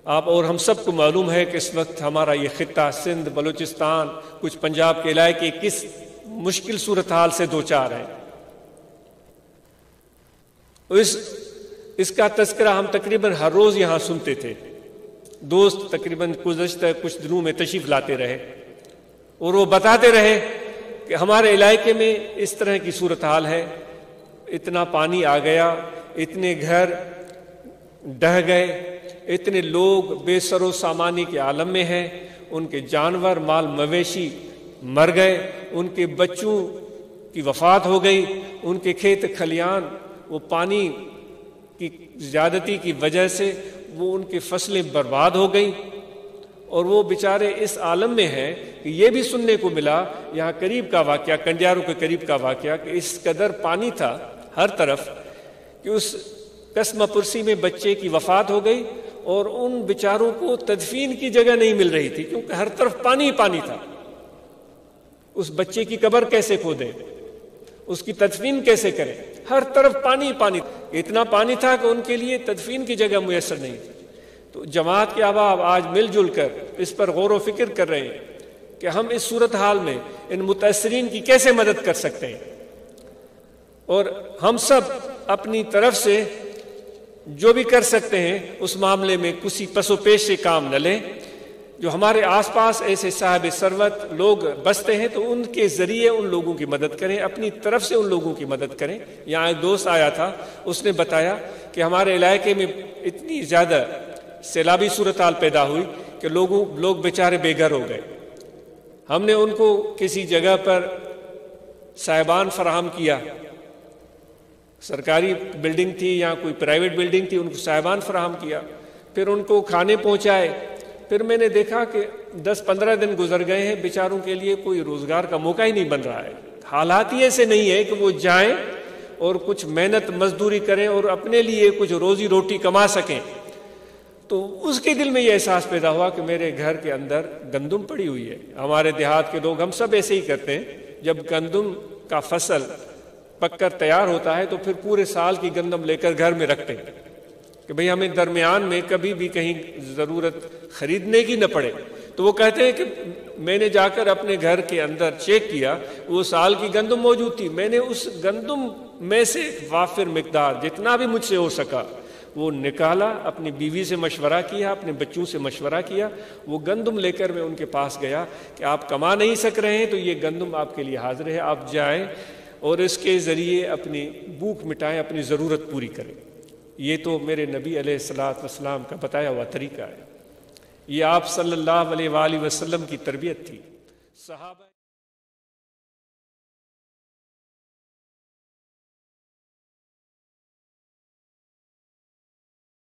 آپ اور ہم سب کو معلوم ہے کہ اس وقت ہمارا یہ خطہ سندھ، بلوچستان، کچھ پنجاب کے علاقے کس مشکل صورتحال سے دوچار ہیں۔ اس کا تذکرہ ہم تقریباً ہر روز یہاں سنتے تھے۔ دوست تقریباً گزشتہ کچھ دنوں میں تشریف لاتے رہے اور وہ بتاتے رہے کہ ہمارے علاقے میں اس طرح کی صورتحال ہے، اتنا پانی آ گیا، اتنے گھر ڈہ گئے، اتنے لوگ بے سر و سامانی کے عالم میں ہیں، ان کے جانور مال مویشی مر گئے، ان کے بچوں کی وفات ہو گئی، ان کے کھیت کھلیان وہ پانی کی زیادتی کی وجہ سے وہ ان کی فصلیں برباد ہو گئیں، اور وہ بیچارے اس عالم میں ہیں کہ یہ بھی سننے کو ملا یہاں قریب کا واقعہ، کنڈیارو کے قریب کا واقعہ، کہ اس قدر پانی تھا ہر طرف کہ اس قسمہ پرسی میں بچے کی وفات ہو گئی، اور ان بیچاروں کو تدفین کی جگہ نہیں مل رہی تھی کیونکہ ہر طرف پانی ہی پانی تھا۔ اس بچے کی قبر کیسے کھودیں، اس کی تدفین کیسے کریں، ہر طرف پانی ہی پانی، اتنا پانی تھا کہ ان کے لیے تدفین کی جگہ میسر نہیں تھی۔ تو جماعت کے احباب آج مل جل کر اس پر غور و فکر کر رہے ہیں کہ ہم اس صورتحال میں ان متاثرین کی کیسے مدد کر سکتے ہیں، اور ہم سب اپنی طرف سے جو بھی کر سکتے ہیں اس معاملے میں کسی پس و پیش سے کام نہ لیں۔ جو ہمارے آس پاس ایسے صاحب ثروت لوگ بستے ہیں تو ان کے ذریعے ان لوگوں کی مدد کریں، اپنی طرف سے ان لوگوں کی مدد کریں۔ یہاں ایک دوست آیا تھا، اس نے بتایا کہ ہمارے علاقے میں اتنی زیادہ سیلابی صورتحال پیدا ہوئی کہ لوگ بیچارے بے گھر ہو گئے۔ ہم نے ان کو کسی جگہ پر صاحبان فراہم کیا، سرکاری بلڈنگ تھی یا کوئی پرائیویٹ بلڈنگ تھی، ان کو صاحبان فراہم کیا، پھر ان کو کھانے پہنچائے۔ پھر میں نے دیکھا کہ 10-15 دن گزر گئے ہیں، بیچاروں کے لیے کوئی روزگار کا موقع ہی نہیں بن رہا ہے۔ حالات ہی ایسے نہیں ہے کہ وہ جائیں اور کچھ محنت مزدوری کریں اور اپنے لیے کچھ روزی روٹی کما سکیں۔ تو اس کے دل میں یہ احساس پیدا ہوا کہ میرے گھر کے اندر گندم پڑی ہوئی ہے۔ ہمارے دیہات کے لوگ ہم سب ایسے ہی کرتے ہیں، جب گندم کا فصل پک کر تیار ہوتا ہے تو پھر پورے سال کی گندم لے کر گھر میں رکھتے ہیں کہ بھئی ہمیں درمیان میں کبھی بھی کہیں ضرورت خریدنے کی نہ پڑے۔ تو وہ کہتے ہیں کہ میں نے جا کر اپنے گھر کے اندر چیک کیا، وہ سال کی گندم موجود تھی، میں نے اس گندم میں سے وافر مقدار جتنا بھی مجھ سے ہو سکا وہ نکالا، اپنی بیوی سے مشورہ کیا، اپنے بچوں سے مشورہ کیا، وہ گندم لے کر میں ان کے پاس گیا کہ آپ کما نہیں سک رہے ہیں تو یہ گندم آپ کے لیے حاضر ہے، آپ جائیں اور اس کے ذریعے اپنی بھوک مٹائیں، اپنی ضرورت پوری کریں۔ یہ تو میرے نبی علیہ الصلوۃ والسلام کا بتایا ہوا طریقہ ہے، یہ آپ صلی اللہ علیہ وآلہ وسلم کی تربیت تھی۔ صحابہ